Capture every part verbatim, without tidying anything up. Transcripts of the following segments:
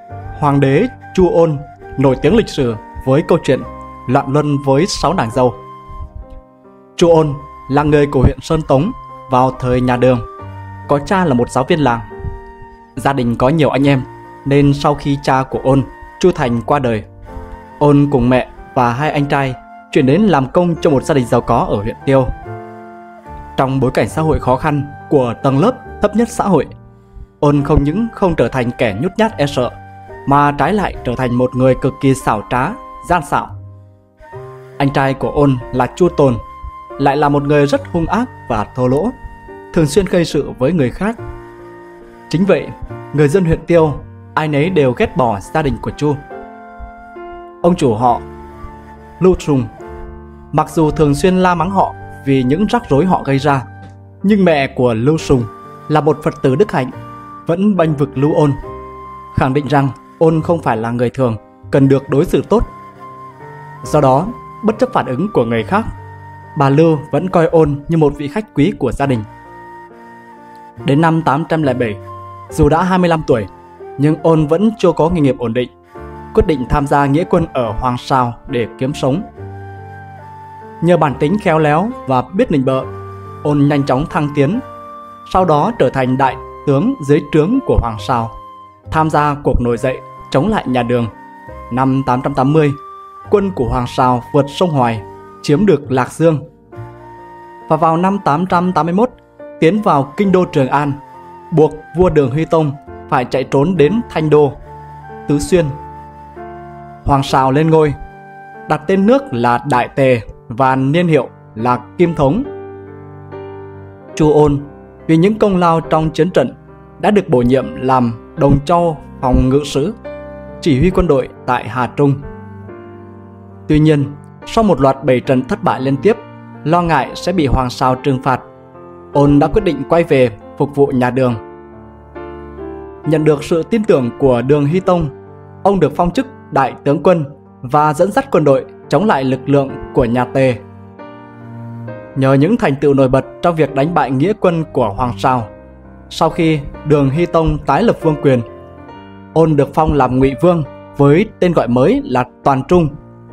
Hoàng đế Chu Ôn nổi tiếng lịch sử với câu chuyện loạn luân với sáu nàng dâu. Chu Ôn là người của huyện Sơn Tống vào thời nhà Đường, có cha là một giáo viên làng. Gia đình có nhiều anh em, nên sau khi cha của Ôn, Chu Thành, qua đời, Ôn cùng mẹ và hai anh trai chuyển đến làm công cho một gia đình giàu có ở huyện Tiêu. Trong bối cảnh xã hội khó khăn của tầng lớp thấp nhất xã hội, Ôn không những không trở thành kẻ nhút nhát e sợ, mà trái lại trở thành một người cực kỳ xảo trá, gian xảo. Anh trai của Ôn là Chu Tồn lại là một người rất hung ác và thô lỗ, thường xuyên gây sự với người khác. Chính vậy, người dân huyện Tiêu ai nấy đều ghét bỏ gia đình của Chu. Ông chủ họ Lưu Sùng mặc dù thường xuyên la mắng họ vì những rắc rối họ gây ra, nhưng mẹ của Lưu Sùng là một Phật tử đức hạnh, vẫn bênh vực Lưu Ôn, khẳng định rằng Ôn không phải là người thường, cần được đối xử tốt. Do đó, bất chấp phản ứng của người khác, bà Lưu vẫn coi Ôn như một vị khách quý của gia đình. Đến năm tám trăm lẻ bảy, dù đã hai mươi lăm tuổi, nhưng Ôn vẫn chưa có nghề nghiệp ổn định, quyết định tham gia nghĩa quân ở Hoàng Sào để kiếm sống. Nhờ bản tính khéo léo và biết nịnh bợ, Ôn nhanh chóng thăng tiến, sau đó trở thành đại tướng dưới trướng của Hoàng Sào, tham gia cuộc nổi dậy chống lại nhà Đường. Năm tám trăm tám mươi, quân của Hoàng Sào vượt sông Hoài, chiếm được Lạc Dương. Và vào năm tám trăm tám mươi mốt, tiến vào kinh đô Trường An, buộc vua Đường Huy Tông phải chạy trốn đến Thanh Đô, Tứ Xuyên. Hoàng Sào lên ngôi, đặt tên nước là Đại Tề và niên hiệu là Kim Thống. Chu Ôn vì những công lao trong chiến trận đã được bổ nhiệm làm Đồng Châu phòng ngự sứ, chỉ huy quân đội tại Hà Trung. Tuy nhiên, sau một loạt bảy trận thất bại liên tiếp, lo ngại sẽ bị Hoàng Sào trừng phạt, Ôn đã quyết định quay về phục vụ nhà Đường. Nhận được sự tin tưởng của Đường Hy Tông, ông được phong chức đại tướng quân và dẫn dắt quân đội chống lại lực lượng của nhà Tề. Nhờ những thành tựu nổi bật trong việc đánh bại nghĩa quân của Hoàng Sào, sau khi Đường Hy Tông tái lập vương quyền, Ôn được phong làm Ngụy Vương với tên gọi mới là Toàn Trung.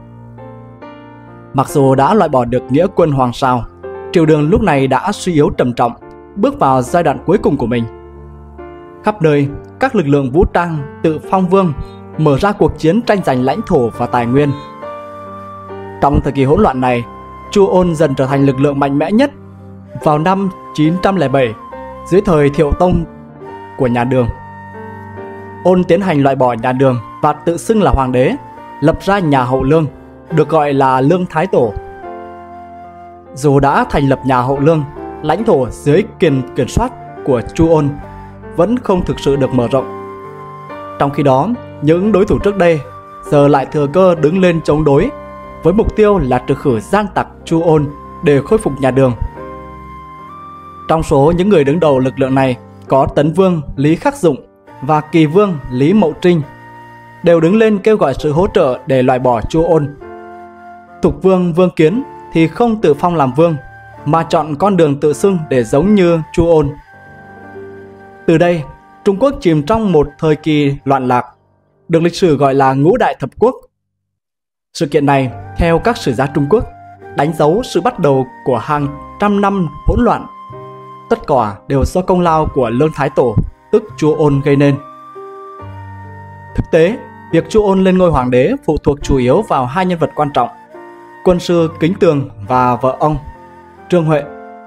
Mặc dù đã loại bỏ được nghĩa quân Hoàng Sào, triều Đường lúc này đã suy yếu trầm trọng, bước vào giai đoạn cuối cùng của mình. Khắp nơi, các lực lượng vũ trang tự phong vương, mở ra cuộc chiến tranh giành lãnh thổ và tài nguyên. Trong thời kỳ hỗn loạn này, Chu Ôn dần trở thành lực lượng mạnh mẽ nhất. Vào năm chín trăm lẻ bảy, dưới thời Thiệu Tông của nhà Đường, Ôn tiến hành loại bỏ nhà Đường và tự xưng là hoàng đế, lập ra nhà Hậu Lương, được gọi là Lương Thái Tổ. Dù đã thành lập nhà Hậu Lương, lãnh thổ dưới quyền kiểm soát của Chu Ôn vẫn không thực sự được mở rộng. Trong khi đó, những đối thủ trước đây giờ lại thừa cơ đứng lên chống đối, với mục tiêu là trừ khử gian tặc Chu Ôn để khôi phục nhà Đường. Trong số những người đứng đầu lực lượng này có Tấn Vương Lý Khắc Dụng và Kỳ Vương Lý Mậu Trinh, đều đứng lên kêu gọi sự hỗ trợ để loại bỏ Chu Ôn. Thục Vương Vương Kiến thì không tự phong làm vương, mà chọn con đường tự xưng để giống như Chu Ôn. Từ đây, Trung Quốc chìm trong một thời kỳ loạn lạc, được lịch sử gọi là Ngũ Đại Thập Quốc. Sự kiện này, theo các sử gia Trung Quốc, đánh dấu sự bắt đầu của hàng trăm năm hỗn loạn. Tất cả đều do công lao của Lương Thái Tổ, tức Chu Ôn gây nên. Thực tế, việc Chu Ôn lên ngôi hoàng đế phụ thuộc chủ yếu vào hai nhân vật quan trọng: quân sư Kính Tường và vợ ông, Trương Huệ.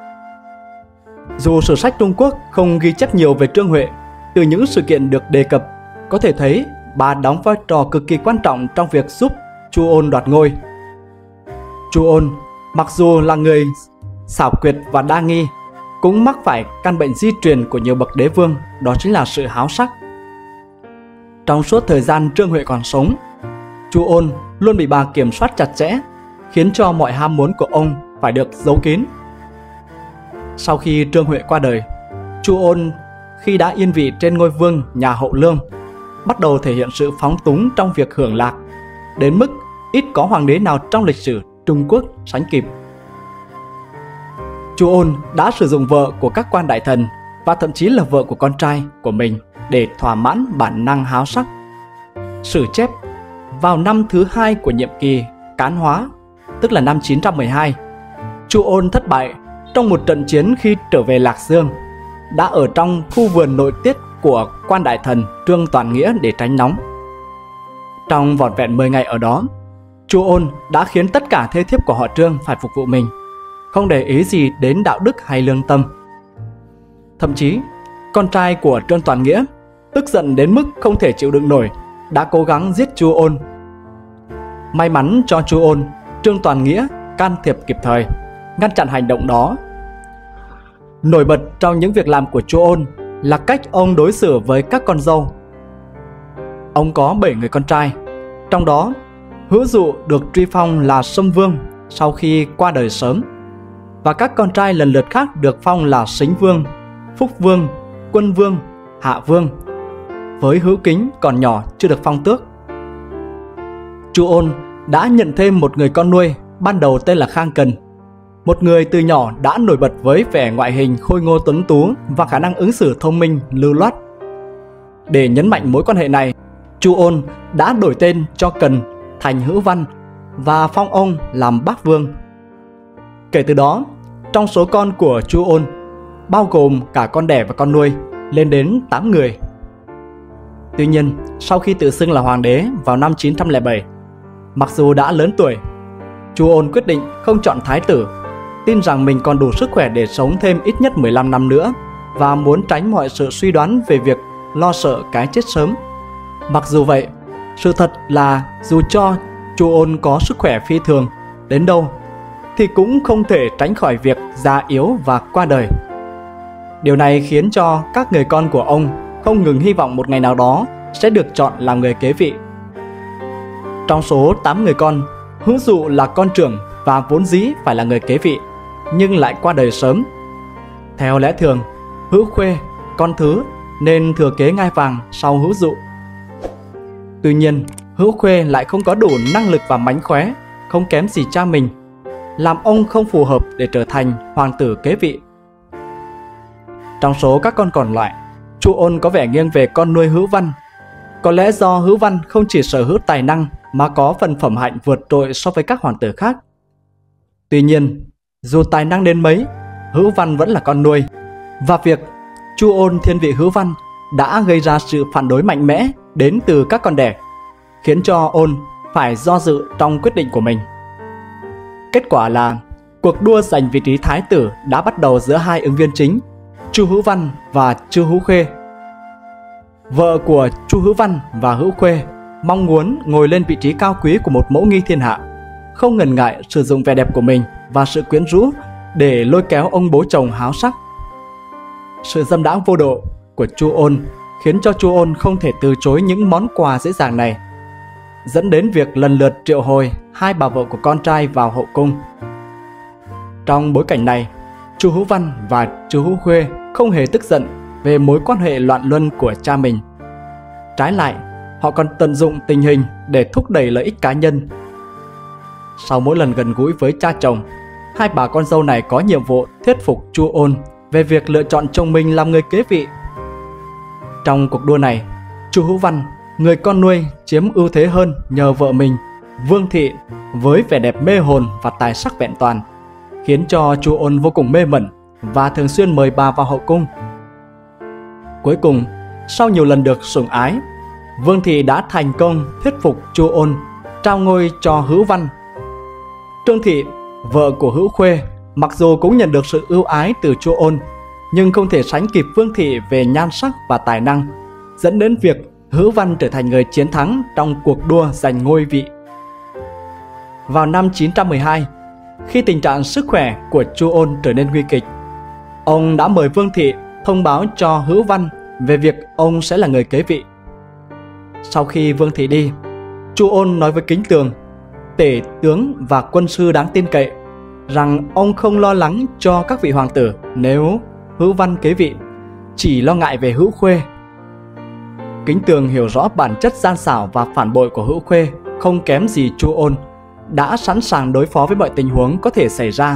Dù sử sách Trung Quốc không ghi chép nhiều về Trương Huệ, từ những sự kiện được đề cập, có thể thấy bà đóng vai trò cực kỳ quan trọng trong việc giúp Chu Ôn đoạt ngôi. Chu Ôn, mặc dù là người xảo quyệt và đa nghi, cũng mắc phải căn bệnh di truyền của nhiều bậc đế vương, đó chính là sự háo sắc. Trong suốt thời gian Trương Huệ còn sống, Chu Ôn luôn bị bà kiểm soát chặt chẽ, khiến cho mọi ham muốn của ông phải được giấu kín. Sau khi Trương Huệ qua đời, Chu Ôn khi đã yên vị trên ngôi vương nhà Hậu Lương, bắt đầu thể hiện sự phóng túng trong việc hưởng lạc, đến mức ít có hoàng đế nào trong lịch sử Trung Quốc sánh kịp. Chu Ôn đã sử dụng vợ của các quan đại thần và thậm chí là vợ của con trai của mình để thỏa mãn bản năng háo sắc. sử chép vào năm thứ hai của nhiệm kỳ Cán Hóa, tức là năm chín trăm mười hai, Chu Ôn thất bại trong một trận chiến khi trở về Lạc Dương, đã ở trong khu vườn nội tiết của quan đại thần Trương Toàn Nghĩa để tránh nóng. Trong vỏn vẹn mười ngày ở đó, Chu Ôn đã khiến tất cả thê thiếp của họ Trương phải phục vụ mình, không để ý gì đến đạo đức hay lương tâm. Thậm chí, con trai của Trương Toàn Nghĩa tức giận đến mức không thể chịu đựng nổi, đã cố gắng giết Chu Ôn. May mắn cho Chu Ôn, Trương Toàn Nghĩa can thiệp kịp thời, ngăn chặn hành động đó. Nổi bật trong những việc làm của Chu Ôn là cách ông đối xử với các con dâu. Ông có bảy người con trai, trong đó Hữu Dụ được truy phong là Sông Vương sau khi qua đời sớm, và các con trai lần lượt khác được phong là Sính Vương, Phúc Vương, Quân Vương, Hạ Vương, với Hữu Kính còn nhỏ chưa được phong tước. Chu Ôn đã nhận thêm một người con nuôi, ban đầu tên là Khang Cần, một người từ nhỏ đã nổi bật với vẻ ngoại hình khôi ngô tuấn tú và khả năng ứng xử thông minh lưu loát. Để nhấn mạnh mối quan hệ này, Chu Ôn đã đổi tên cho Cần thành Hữu Văn và phong ông làm Bác Vương. Kể từ đó, trong số con của Chu Ôn, bao gồm cả con đẻ và con nuôi, lên đến tám người. Tuy nhiên, sau khi tự xưng là hoàng đế vào năm chín trăm lẻ bảy, mặc dù đã lớn tuổi, Chu Ôn quyết định không chọn thái tử, tin rằng mình còn đủ sức khỏe để sống thêm ít nhất mười lăm năm nữa và muốn tránh mọi sự suy đoán về việc lo sợ cái chết sớm. Mặc dù vậy, sự thật là dù cho Chu Ôn có sức khỏe phi thường đến đâu thì cũng không thể tránh khỏi việc già yếu và qua đời. Điều này khiến cho các người con của ông không ngừng hy vọng một ngày nào đó sẽ được chọn làm người kế vị. Trong số tám người con, Hữu Dụ là con trưởng và vốn dĩ phải là người kế vị, nhưng lại qua đời sớm. Theo lẽ thường, Hữu Khuê, con thứ, nên thừa kế ngai vàng sau Hữu Dụ. Tuy nhiên, Hữu Khuê lại không có đủ năng lực và mánh khóe, không kém gì cha mình, làm ông không phù hợp để trở thành hoàng tử kế vị. Trong số các con còn lại, Chu Ôn có vẻ nghiêng về con nuôi Hữu Văn. Có lẽ do Hữu Văn không chỉ sở hữu tài năng mà có phần phẩm hạnh vượt trội so với các hoàng tử khác. Tuy nhiên, dù tài năng đến mấy, Hữu Văn vẫn là con nuôi, và việc Chu Ôn thiên vị Hữu Văn đã gây ra sự phản đối mạnh mẽ đến từ các con đẻ, khiến cho Ôn phải do dự trong quyết định của mình. Kết quả là cuộc đua giành vị trí thái tử đã bắt đầu giữa hai ứng viên chính, Chu Hữu Văn và Chu Hữu Khuê. Vợ của Chu Hữu Văn và Hữu Khuê mong muốn ngồi lên vị trí cao quý của một mẫu nghi thiên hạ, không ngần ngại sử dụng vẻ đẹp của mình và sự quyến rũ để lôi kéo ông bố chồng háo sắc. Sự dâm đãng vô độ của Chu Ôn khiến cho Chu Ôn không thể từ chối những món quà dễ dàng này, dẫn đến việc lần lượt triệu hồi hai bà vợ của con trai vào hậu cung. Trong bối cảnh này, Chu Hữu Văn và Chu Hữu Khuê không hề tức giận về mối quan hệ loạn luân của cha mình. Trái lại, họ còn tận dụng tình hình để thúc đẩy lợi ích cá nhân. Sau mỗi lần gần gũi với cha chồng, hai bà con dâu này có nhiệm vụ thuyết phục Chu Ôn về việc lựa chọn chồng mình làm người kế vị. Trong cuộc đua này, Chu Hữu Văn, người con nuôi, chiếm ưu thế hơn nhờ vợ mình, Vương Thị, với vẻ đẹp mê hồn và tài sắc vẹn toàn, khiến cho Chu Ôn vô cùng mê mẩn và thường xuyên mời bà vào hậu cung. Cuối cùng, sau nhiều lần được sủng ái, Vương Thị đã thành công thuyết phục Chu Ôn trao ngôi cho Hữu Văn. Trương Thị, vợ của Hữu Khuê, mặc dù cũng nhận được sự ưu ái từ Chu Ôn, nhưng không thể sánh kịp Vương Thị về nhan sắc và tài năng, dẫn đến việc Hữu Văn trở thành người chiến thắng trong cuộc đua giành ngôi vị. Vào năm chín trăm mười hai, khi tình trạng sức khỏe của Chu Ôn trở nên nguy kịch, ông đã mời Vương Thị thông báo cho Hữu Văn về việc ông sẽ là người kế vị. Sau khi Vương Thị đi, Chu Ôn nói với Kính Tường, tể tướng và quân sư đáng tin cậy, rằng ông không lo lắng cho các vị hoàng tử nếu Hữu Văn kế vị, chỉ lo ngại về Hữu Khuê. Kính Tường hiểu rõ bản chất gian xảo và phản bội của Hữu Khuê không kém gì Chu Ôn, đã sẵn sàng đối phó với mọi tình huống có thể xảy ra.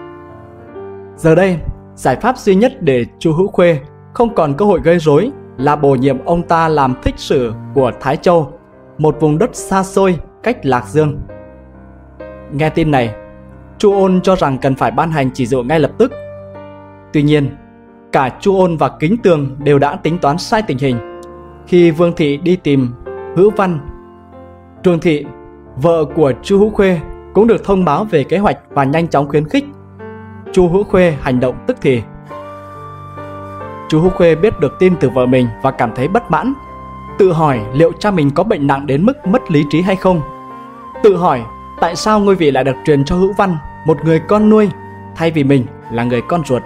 Giờ đây, giải pháp duy nhất để Chu Hữu Khuê không còn cơ hội gây rối là bổ nhiệm ông ta làm thích sử của Thái Châu, một vùng đất xa xôi cách Lạc Dương. Nghe tin này, Chu Ôn cho rằng cần phải ban hành chỉ dụ ngay lập tức. Tuy nhiên, cả Chu Ôn và Kính Tường đều đã tính toán sai tình hình. Khi Vương Thị đi tìm Hữu Văn, Trương Thị, vợ của Chu Hữu Khuê, cũng được thông báo về kế hoạch và nhanh chóng khuyến khích Chu Hữu Khuê hành động tức thì. Chu Hữu Khuê biết được tin từ vợ mình và cảm thấy bất mãn, tự hỏi liệu cha mình có bệnh nặng đến mức mất lý trí hay không. Tự hỏi tại sao ngôi vị lại được truyền cho Hữu Văn, một người con nuôi, thay vì mình là người con ruột.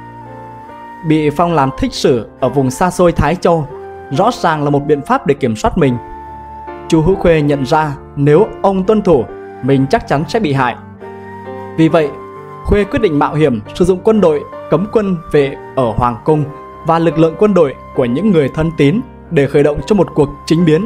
Bị phong làm thích sử ở vùng xa xôi Thái Châu rõ ràng là một biện pháp để kiểm soát mình. Chu Hữu Khuê nhận ra nếu ông tuân thủ, mình chắc chắn sẽ bị hại. Vì vậy, Khuê quyết định mạo hiểm sử dụng quân đội cấm quân vệ ở Hoàng Cung và lực lượng quân đội của những người thân tín để khởi động cho một cuộc chính biến.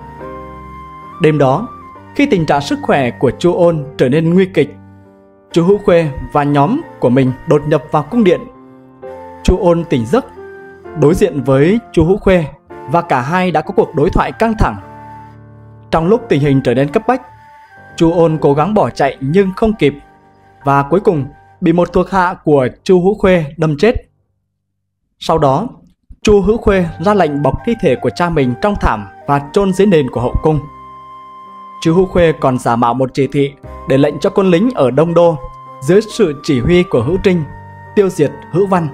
Đêm đó, khi tình trạng sức khỏe của Chu Ôn trở nên nguy kịch, Chu Hữu Khuê và nhóm của mình đột nhập vào cung điện. Chu Ôn tỉnh giấc, đối diện với Chu Hữu Khuê và cả hai đã có cuộc đối thoại căng thẳng. Trong lúc tình hình trở nên cấp bách, Chu Ôn cố gắng bỏ chạy nhưng không kịp, và cuối cùng bị một thuộc hạ của Chu Hữu Khuê đâm chết. Sau đó, Chu Hữu Khuê ra lệnh bọc thi thể của cha mình trong thảm và chôn dưới nền của hậu cung. Chu Hữu Khuê còn giả mạo một chỉ thị để lệnh cho quân lính ở Đông Đô dưới sự chỉ huy của Hữu Trinh tiêu diệt Hữu Văn.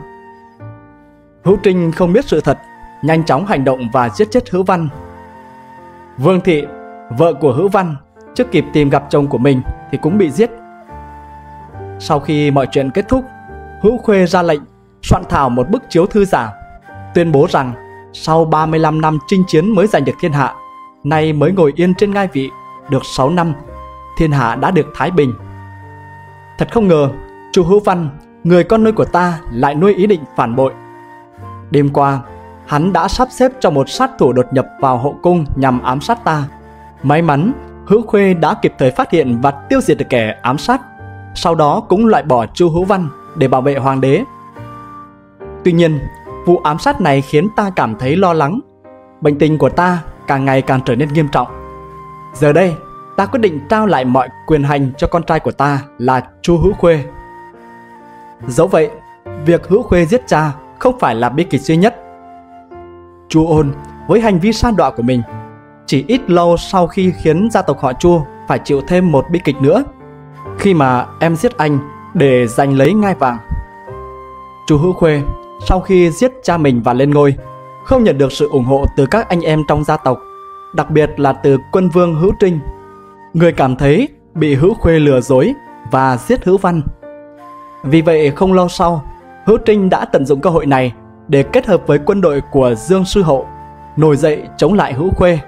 Hữu Trinh không biết sự thật, nhanh chóng hành động và giết chết Hữu Văn. Vương Thị, vợ của Hữu Văn, chưa kịp tìm gặp chồng của mình thì cũng bị giết. Sau khi mọi chuyện kết thúc, Hữu Khuê ra lệnh soạn thảo một bức chiếu thư giả, tuyên bố rằng sau ba mươi lăm năm chinh chiến mới giành được thiên hạ, nay mới ngồi yên trên ngai vị được sáu năm, thiên hạ đã được thái bình. Thật không ngờ, Chu Hữu Văn, người con nuôi của ta, lại nuôi ý định phản bội. Đêm qua, hắn đã sắp xếp cho một sát thủ đột nhập vào hậu cung nhằm ám sát ta. May mắn, Hữu Khuê đã kịp thời phát hiện và tiêu diệt được kẻ ám sát, sau đó cũng loại bỏ Chu Hữu Văn để bảo vệ hoàng đế. Tuy nhiên, vụ ám sát này khiến ta cảm thấy lo lắng. Bệnh tình của ta càng ngày càng trở nên nghiêm trọng. Giờ đây, ta quyết định trao lại mọi quyền hành cho con trai của ta là Chu Hữu Khuê. Dẫu vậy, việc Hữu Khuê giết cha không phải là bi kịch duy nhất. Chu Ôn với hành vi sa đọa của mình chỉ ít lâu sau khi khiến gia tộc họ Chu phải chịu thêm một bi kịch nữa, khi mà em giết anh để giành lấy ngai vàng. Chu Hữu Khuê sau khi giết cha mình và lên ngôi, không nhận được sự ủng hộ từ các anh em trong gia tộc, đặc biệt là từ quân vương Hữu Trinh, người cảm thấy bị Hữu Khuê lừa dối và giết Hữu Văn. Vì vậy không lâu sau, Hữu Trinh đã tận dụng cơ hội này để kết hợp với quân đội của Dương Sư Hậu nổi dậy chống lại Hữu Khuê.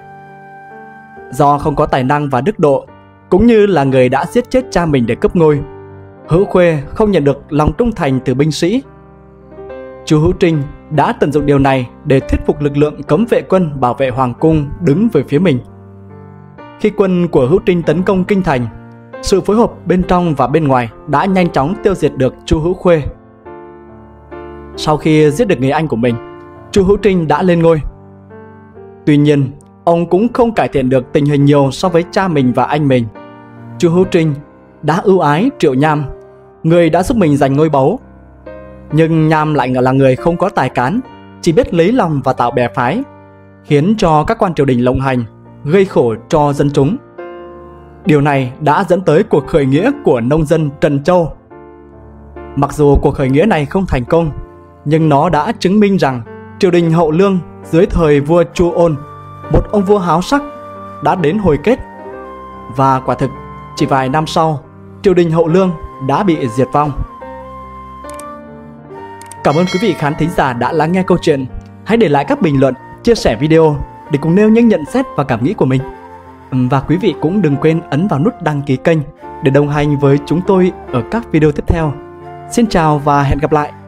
Do không có tài năng và đức độ, cũng như là người đã giết chết cha mình để cướp ngôi, Hữu Khuê không nhận được lòng trung thành từ binh sĩ. Chu Hữu Trinh đã tận dụng điều này để thuyết phục lực lượng cấm vệ quân bảo vệ hoàng cung đứng về phía mình. Khi quân của Hữu Trinh tấn công kinh thành, sự phối hợp bên trong và bên ngoài đã nhanh chóng tiêu diệt được Chu Hữu Khuê. Sau khi giết được người anh của mình, Chu Hữu Trinh đã lên ngôi. Tuy nhiên, ông cũng không cải thiện được tình hình nhiều so với cha mình và anh mình. Chu Hữu Trinh đã ưu ái Triệu Nham, người đã giúp mình giành ngôi báu. Nhưng Nham lại là người không có tài cán, chỉ biết lấy lòng và tạo bè phái, khiến cho các quan triều đình lộng hành, gây khổ cho dân chúng. Điều này đã dẫn tới cuộc khởi nghĩa của nông dân Trần Châu. Mặc dù cuộc khởi nghĩa này không thành công, nhưng nó đã chứng minh rằng triều đình Hậu Lương dưới thời vua Chu Ôn, một ông vua háo sắc, đã đến hồi kết. Và quả thực, chỉ vài năm sau, triều đình Hậu Lương đã bị diệt vong. Cảm ơn quý vị khán thính giả đã lắng nghe câu chuyện. Hãy để lại các bình luận, chia sẻ video để cùng nêu những nhận xét và cảm nghĩ của mình. Và quý vị cũng đừng quên ấn vào nút đăng ký kênh để đồng hành với chúng tôi ở các video tiếp theo. Xin chào và hẹn gặp lại!